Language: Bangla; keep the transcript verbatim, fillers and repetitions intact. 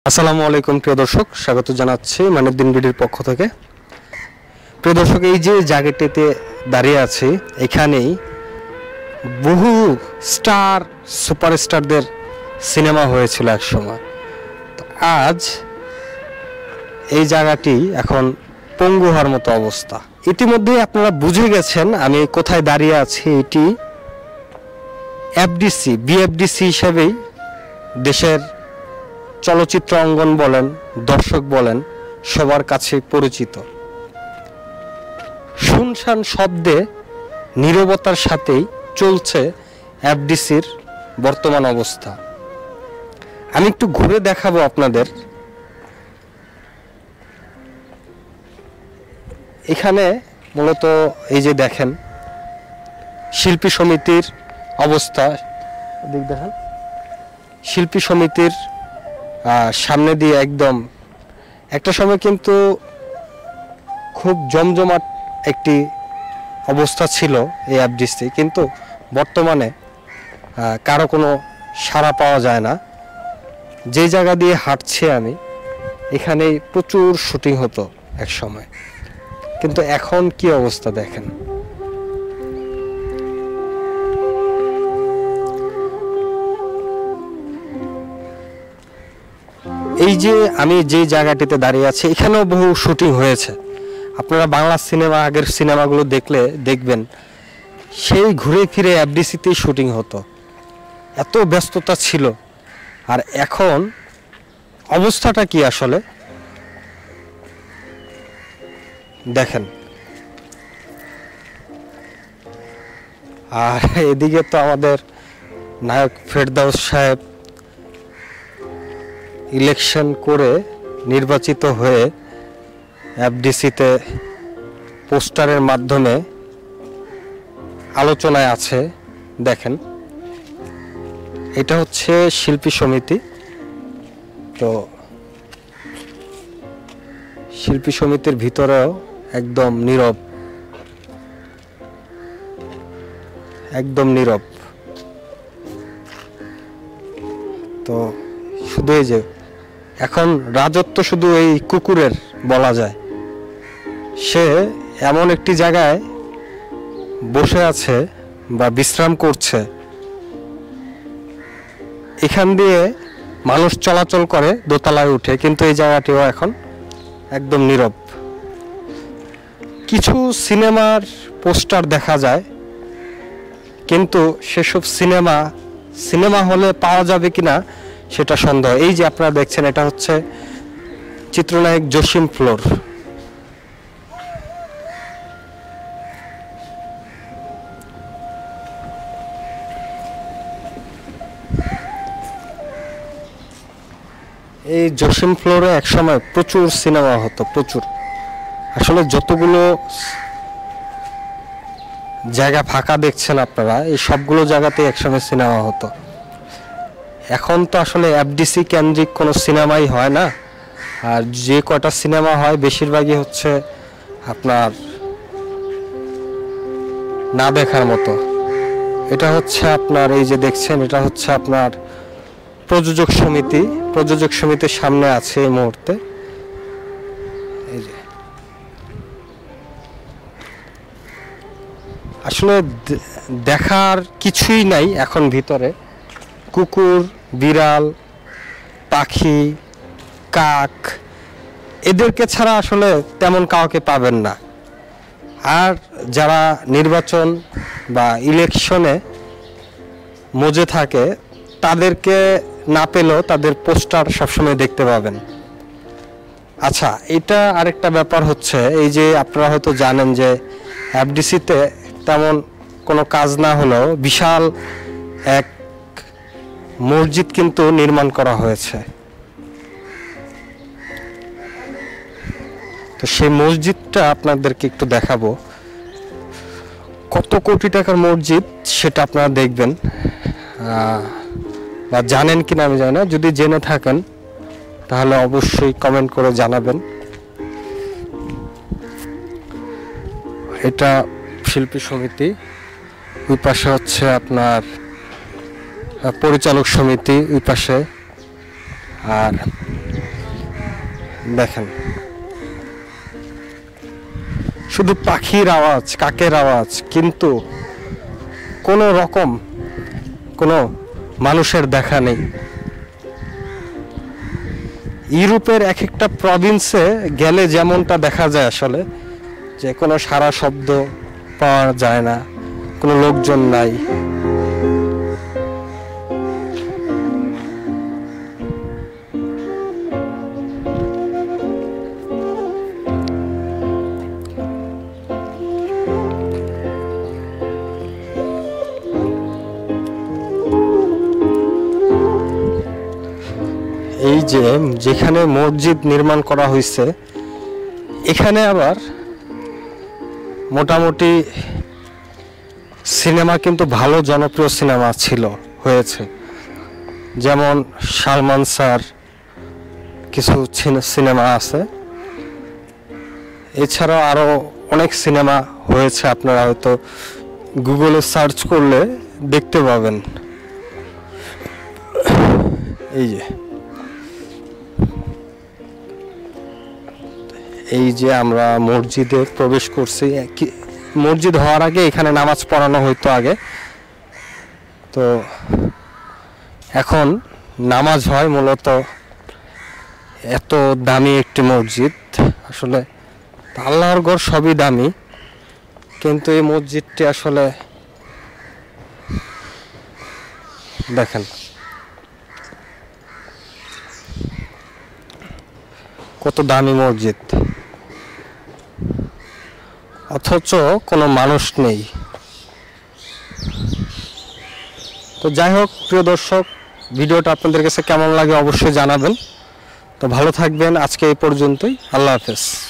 আসসালামু আলাইকুম প্রিয় দর্শক, স্বাগত জানাচ্ছি মানবদিন ভিডিওর পক্ষ থেকে। প্রিয় দর্শক, এই যে জায়গাটিতে দাঁড়িয়ে আছি, এখানেই বহু স্টার সুপারস্টারদের সিনেমা হয়েছিল এক সময়। আজ এই জায়গাটি এখন পঙ্গু হওয়ার মতো অবস্থা। ইতিমধ্যে আপনারা বুঝে গেছেন আমি কোথায় দাঁড়িয়ে আছি। এটি এফডিসি বিএফডিসি হিসেবেই দেশের চলচ্চিত্র অঙ্গন বলেন, দর্শক বলেন, সবার কাছে পরিচিত। শুনশান শব্দে নীরবতার সাথেই চলছে এফডিসির বর্তমান অবস্থা। আমি একটু ঘুরে দেখাবো আপনাদের। এখানে মূলত এই যে দেখেন শিল্পী সমিতির অবস্থা, দিক দেখেন শিল্পী সমিতির সামনে দিয়ে একদম একটা সময় কিন্তু খুব জমজমাট একটি অবস্থা ছিল এই এফডিসি, কিন্তু বর্তমানে কারো কোনো সাড়া পাওয়া যায় না। যে জায়গা দিয়ে হাঁটছি আমি, এখানে প্রচুর শুটিং হতো এক সময়, কিন্তু এখন কি অবস্থা দেখেন। এই যে আমি যে জায়গাটিতে দাঁড়িয়ে আছি, এখানেও বহু শুটিং হয়েছে। আপনারা বাংলা সিনেমা, আগের সিনেমাগুলো দেখলে দেখবেন সেই ঘুরে ফিরে এফডিসিতেই শুটিং হতো, এত ব্যস্ততা ছিল। আর এখন অবস্থাটা কি আসলে দেখেন। আর এদিকে তো আমাদের নায়ক ফেরদাউস সাহেব ইলেকশন করে নির্বাচিত হয়ে এফডিসিতে পোস্টারের মাধ্যমে আলোচনায় আছে। দেখেন, এটা হচ্ছে শিল্পী সমিতি। তো শিল্পী সমিতির ভিতরেও একদম নীরব, একদম নীরব। তো শুধু এই যে এখন রাজত্ব শুধু এই কুকুরের বলা যায়। সে এমন একটি জায়গায় বসে আছে বা বিশ্রাম করছে, এখান দিয়ে মানুষ চলাচল করে দোতলায় উঠে, কিন্তু এই জায়গাটিও এখন একদম নীরব। কিছু সিনেমার পোস্টার দেখা যায়, কিন্তু সেসব সিনেমা সিনেমা হলে পাওয়া যাবে কিনা সেটা সন্দেহ। এই যে আপনারা দেখছেন, এটা হচ্ছে চিত্রনায়ক জসিম ফ্লোর। এই জসিম ফ্লোরে একসময় প্রচুর সিনেমা হতো, প্রচুর। আসলে যতগুলো জায়গা ফাঁকা দেখছেন আপনারা, এই সবগুলো জায়গাতে একসময় সিনেমা হতো। এখন তো আসলে এফডিসি কেন্দ্রিক কোনো সিনেমাই হয় না। আর যে কয়টা সিনেমা হয় বেশিরভাগই হচ্ছে আপনার না দেখার মতো। এটা হচ্ছে আপনার এই যে দেখছেন, এটা হচ্ছে আপনার প্রযোজক সমিতি। প্রযোজক সমিতির সামনে আছে এই মুহূর্তে। এই যে আসলে দেখার কিছুই নাই এখন ভিতরে। কুকুর, বিড়াল, পাখি, কাক, এদেরকে ছাড়া আসলে তেমন কাউকে পাবেন না। আর যারা নির্বাচন বা ইলেকশনে মজে থাকে, তাদেরকে না পেলেও তাদের পোস্টার সবসময় দেখতে পাবেন। আচ্ছা, এটা আরেকটা ব্যাপার হচ্ছে, এই যে আপনারা হয়তো জানেন যে এফডিসিতে তেমন কোনো কাজ না হলেও বিশাল এক মসজিদ কিন্তু নির্মাণ করা হয়েছে। তো সেই মসজিদটা আপনাদেরকে একটু দেখাবো। কত কোটি টাকার মসজিদ সেটা আপনারা দেখবেন, বা জানেন কিনা আমি জানি না। যদি জেনে থাকেন তাহলে অবশ্যই কমেন্ট করে জানাবেন। এটা শিল্পী সমিতি, ওই পাশে হচ্ছে আপনার পরিচালক সমিতি, ওই পাশে। আর দেখেন শুধু পাখির আওয়াজ, কাকের আওয়াজ, কিন্তু কোনো রকম কোনো মানুষের দেখা নেই। ইউরোপের এক একটা প্রভিন্সে গেলে যেমনটা দেখা যায় আসলে, যে কোনো সারা শব্দ পাওয়া যায় না, কোনো লোকজন নাই। এই যে যেখানে মসজিদ নির্মাণ করা হয়েছে, এখানে আবার মোটামুটি সিনেমা কিন্তু ভালো জনপ্রিয় সিনেমা ছিল, হয়েছে। যেমন সালমান স্যার কিছু সিনেমা আছে, এছাড়াও আরো অনেক সিনেমা হয়েছে, আপনারা হয়তো গুগলে সার্চ করলে দেখতে পাবেন। এই যে এই যে আমরা মসজিদে প্রবেশ করছি। মসজিদ হওয়ার আগে এখানে নামাজ পড়ানো হইতো আগে, তো এখন নামাজ হয় মূলত। এত দামি একটি মসজিদ, আসলে আল্লাহর ঘর সবই দামি, কিন্তু এই মসজিদটি আসলে দেখেন কত দামি মসজিদ, অথচ কোনো মানুষ নেই। তো যাই হোক প্রিয় দর্শক, ভিডিওটা আপনাদের কাছে কেমন লাগে অবশ্যই জানাবেন। তো ভালো থাকবেন, আজকে এই পর্যন্তই, আল্লাহ হাফেজ।